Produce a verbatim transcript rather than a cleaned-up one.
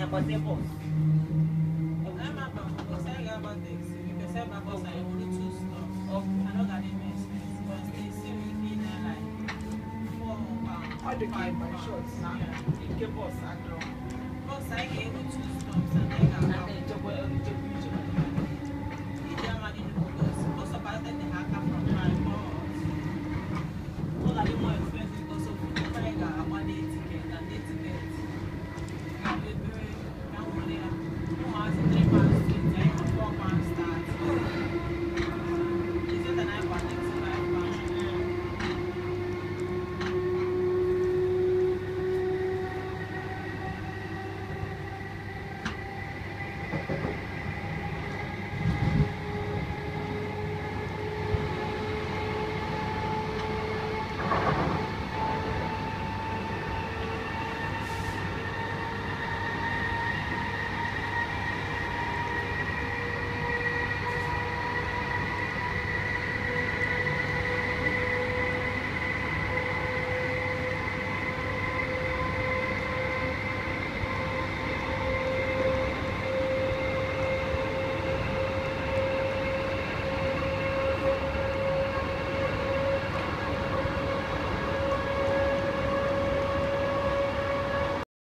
I was a boss. I'm a boss. I got about this. Because I'm a boss. I only two stops. I know that it makes sense. But they see me in like four pounds. All the game by shorts. You get boss. I know. Boss, I gave two stops and I got